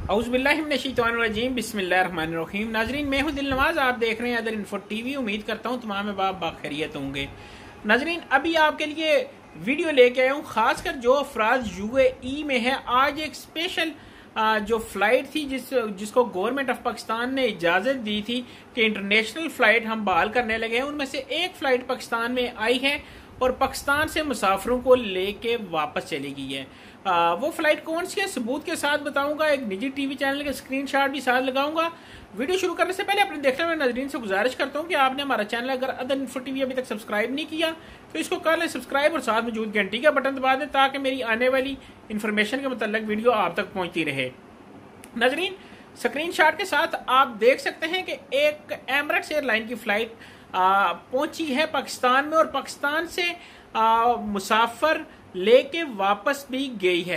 औज़ुबिल्लाहिमिनश्शैतानिर्रजीम बिस्मिल्लाहिर्रहमानिर्रहीम। नाजरीन, मैं हूं दिल नवाज, आप देख रहे हैं अदर इन्फो टीवी। उम्मीद करता हूं तमाम बाप बाखैरियत होंगे। नाजरीन, अभी आपके लिए वीडियो लेके आया हूं, खासकर जो अफराद UAE में है। आज एक स्पेशल जो फ्लाइट थी जिसको गवर्नमेंट ऑफ पाकिस्तान ने इजाज़त दी थी कि इंटरनेशनल फ़्लाइट हम बहाल करने लगे हैं, उनमें से एक फ़्लाइट पाकिस्तान में आई है और पाकिस्तान से मुसाफिरों को लेके वापस चली गई है। वो फ्लाइट कौन सी है सबूत के साथ बताऊंगा, एक निजी टीवी चैनल के स्क्रीनशॉट भी साथ लगाऊंगा। वीडियो शुरू करने से पहले अपने देखने वाले नाज़रीन से गुजारिश करता हूं कि आपने हमारा चैनल अगर अदर इन्फो टीवी अभी तक सब्सक्राइब नहीं किया तो इसको कर लें सब्सक्राइब और साथ मौजूद घंटी का बटन दबा दें ताकि मेरी आने वाली इन्फॉर्मेशन के मतलब वीडियो आप तक पहुंचती रहे। नाज़रीन, स्क्रीनशॉट के साथ आप देख सकते हैं कि एक एमिरेट्स एयरलाइन की फ्लाइट पहुंची है पाकिस्तान में और पाकिस्तान से मुसाफिर लेके वापस भी गई है।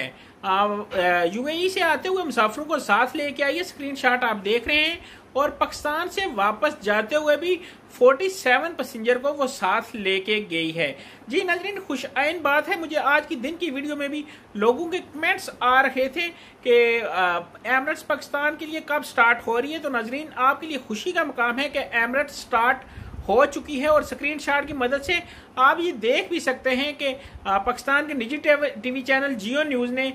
UAE से आते हुए मुसाफिरों को साथ लेके आई है, स्क्रीनशॉट आप देख रहे हैं। और पाकिस्तान से वापस जाते हुए भी 47 पैसेंजर को वो साथ लेके गई है। जी नाज़रीन, खुशआइन बात है। मुझे आज की दिन की वीडियो में भी लोगों के कमेंट्स आ रहे थे कि एमिरेट्स पाकिस्तान के लिए कब स्टार्ट हो रही है। तो नाज़रीन, आपके लिए खुशी का मुकाम है कि एमिरेट्स स्टार्ट हो चुकी है और स्क्रीनशॉट की मदद से आप ये देख भी सकते हैं कि पाकिस्तान के निजी टीवी चैनल जियो न्यूज़ ने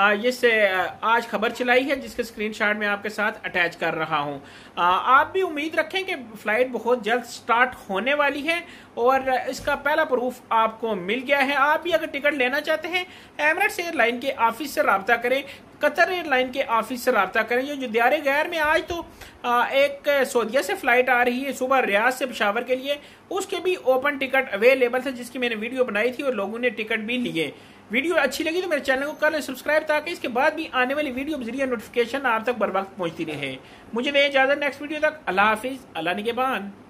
आज खबर चलाई है, जिसके स्क्रीनशॉट में आपके साथ अटैच कर रहा हूं। आप भी उम्मीद रखें कि फ्लाइट बहुत जल्द स्टार्ट होने वाली है और इसका पहला प्रूफ आपको मिल गया है। आप भी अगर टिकट लेना चाहते हैं एमिरेट्स एयरलाइन के ऑफिस से रब्ता करें, कतर एयरलाइन के ऑफिस से रब्ता करें। जो दियारे गैर में आज तो एक सऊदीया से फ्लाइट आ रही है सुबह रियाद से पेशावर के लिए, उसके भी ओपन टिकट अवेलेबल थे जिसकी मैंने वीडियो बनाई थी और लोगों ने टिकट भी लिए। वीडियो अच्छी लगी तो मेरे चैनल को कर लें सब्सक्राइब ताकि इसके बाद भी आने वाली वीडियो के जरिए नोटिफिकेशन आप तक बर वक्त पहुंचती रहे। मुझे दे इजाजत, नेक्स्ट वीडियो तक। अल्लाह हाफिज, अल्लाह निगहबान।